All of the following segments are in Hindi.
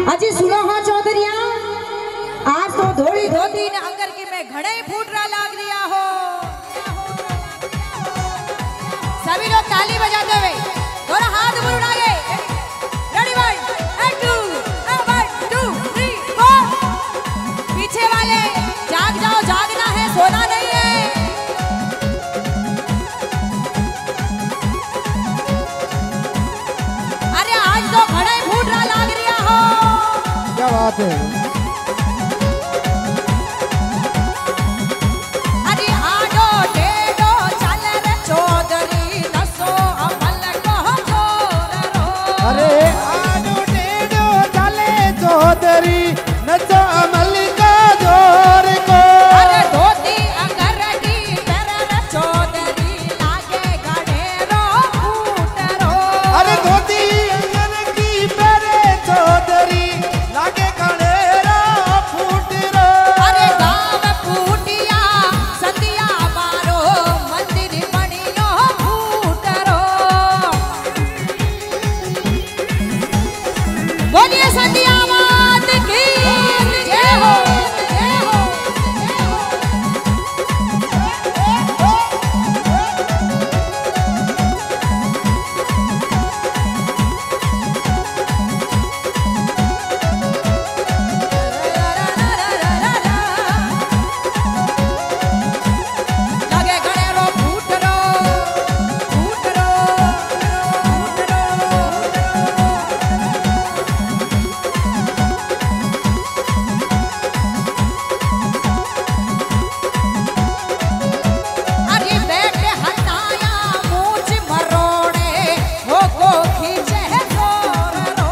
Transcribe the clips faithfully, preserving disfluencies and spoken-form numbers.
अजी सुनो हाँ चौधरिया, आज तो धोड़ी धोती ने अंगर की में घड़े फूटरा लाग रिया हो। सभी लोग ताली बजाते हुए थोड़ा हाथ ऊपर उठाए। Ready one and two one two three four. पीछे वाले जाग जाओ, जागना है, सोना नहीं है। अरे आज तो घड़े फूटरा लाग रिया हो। क्या बात है। अरे आडो टेडो चले चौधरी नचो अमल का जोर को। अरे धोती अंगर की पैर चौधरी लागे गड़ेरो फूटरो। अरे धोती अंगर की पैर चौधरी लागे गड़ेरो फूटरो। अरे गाँव फूटिया संधिया मारो मंदिर बनियो फूटरो। बोलिए संधिया मात की जय हो, जय हो, जय हो। लागे गड़ेरो फूटरो, फूटरो, फूटरो। अरे बैठे हटाया मूछ मरोड़े हो को खींचे है जोर रो।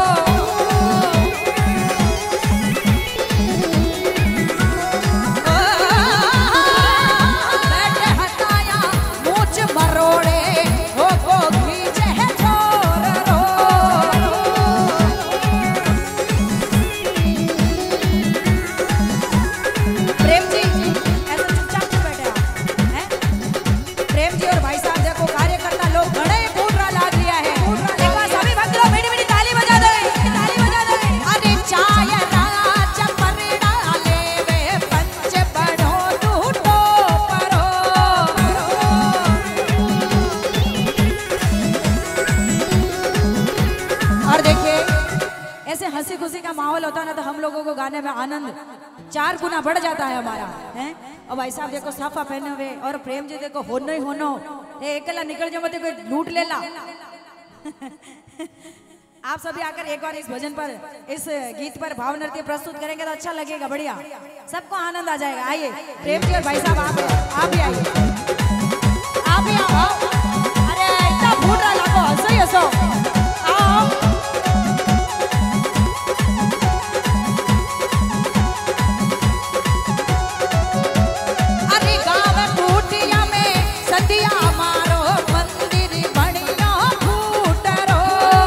बैठे हटाया मूछ मरोड़े हो को खींचे है जोर रो। प्रेम जी ऐसे चुपचाप क्यों बैठे आप हैं? प्रेम जी और भाई साहब देखो कार्यकर्ता लोग घड़े फूटरा लाग रिया है। एक बार सभी भक्त लोग मीठी मीठी ताली बजा दे, ताली बजा दे। अरे चाय राज परड़ा लेवे पंच बड़ो टूटो परो। और देखिए ऐसे हंसी खुशी का माहौल होता ना तो हम लोगों को गाने में आनंद चार गुना बढ़ जाता है हमारा, हैं? और भाई साहब देखो साफा पहने हुए और प्रेम जी देखो होनो ही होनो ए अकेला निकल जाओ मत कोई लूट ले ला। आप सभी आकर एक बार इस भजन पर, इस गीत पर भाव नृत्य प्रस्तुत करेंगे तो अच्छा लगेगा, बढ़िया सबको आनंद आ जाएगा। आइए प्रेम जी और भाई साहब आप आप भी आइए, आप भी आओ। अरे इतना फूट रहा लागो, हंसो ही हंसो, आओ। अरे गाँव फूटिया में संधिया मारो मंदिर बनियो फूटरो।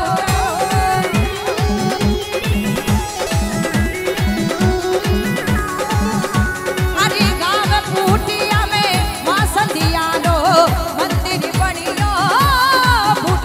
अरे गाँव फूटिया में मां संधिया लो मंदिर बनियो फूटरो।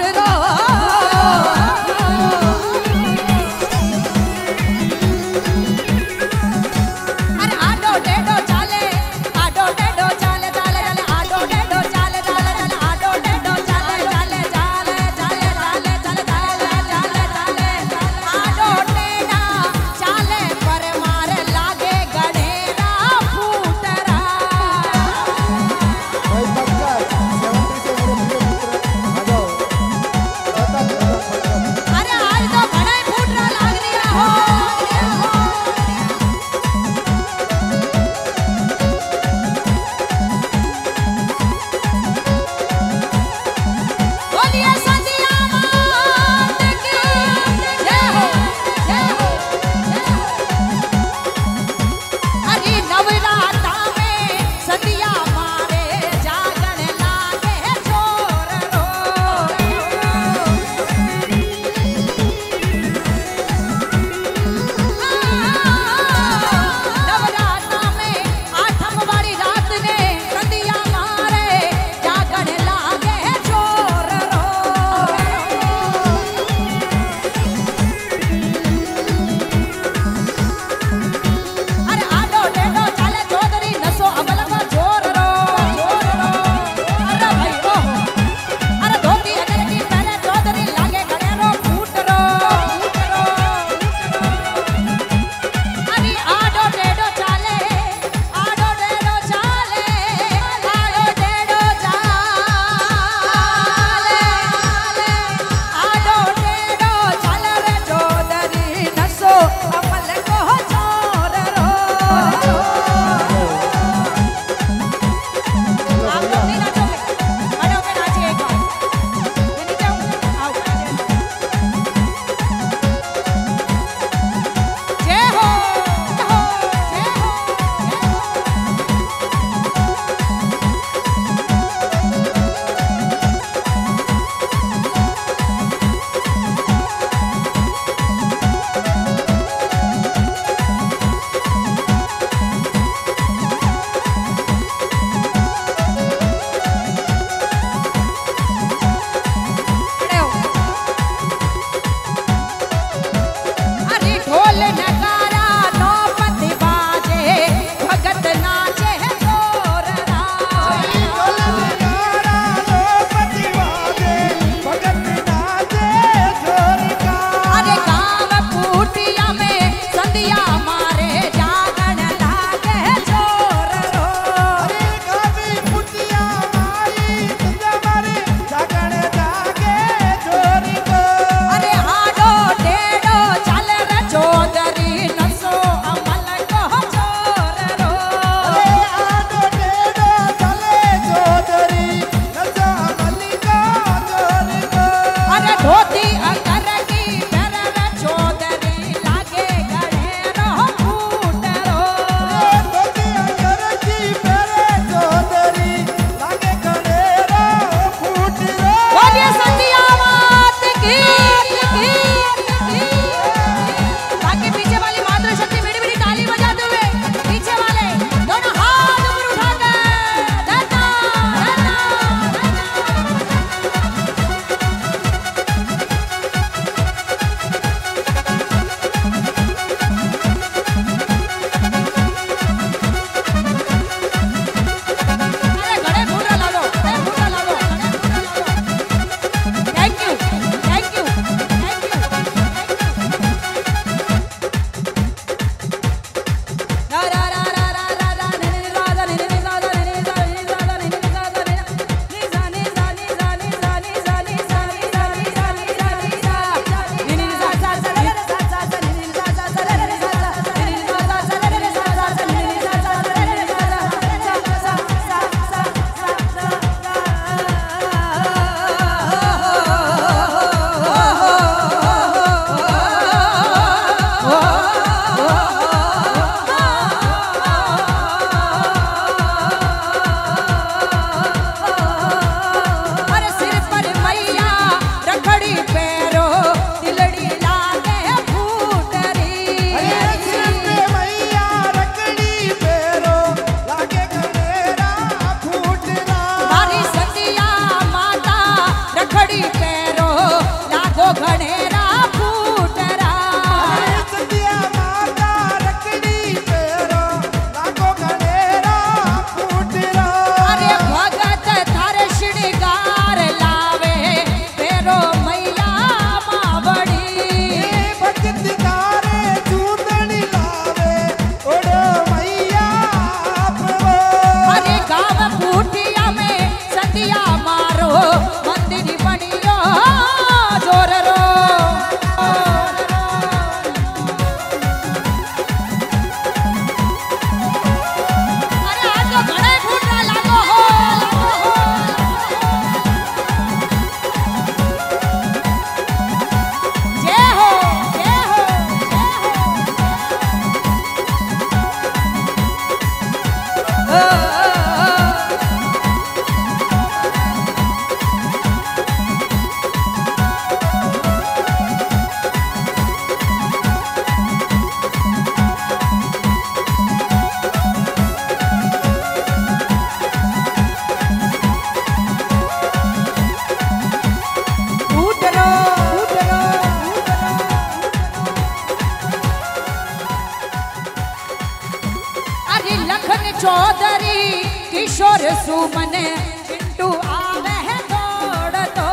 सुमन चिंटू आवे है दौड़ तो।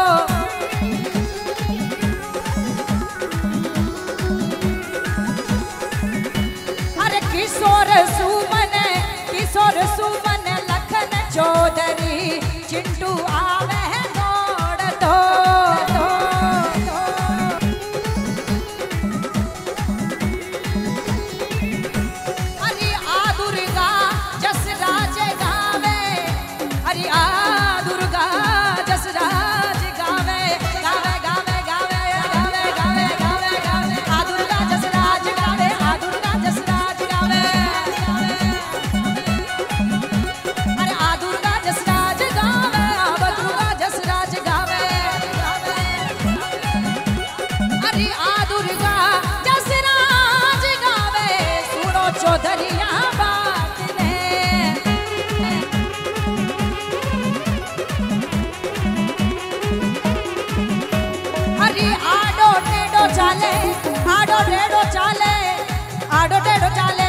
अरे किशोर सुमन किशोर सुमन लखन चौधरी चिंटू आवे है दौड़ तो। अरे आ दुर्गा जसराज गावे, अरे आ दुर्गा जसराज गावे गावे गावे गावे गावे गावे गावे गावे आ दुर्गा जसराज गावे, आ दुर्गा जसराज गावे। अरे आ दुर्गा जसराज गावे, आ दुर्गा जसराज गावे। अरे आ दुर्गा जसराज गावे, सुनो चौधरिया बात ने। अरे आडो टेढ़ो चाले, आडो टेढ़ो चाले, आडो टेढ़ो चाले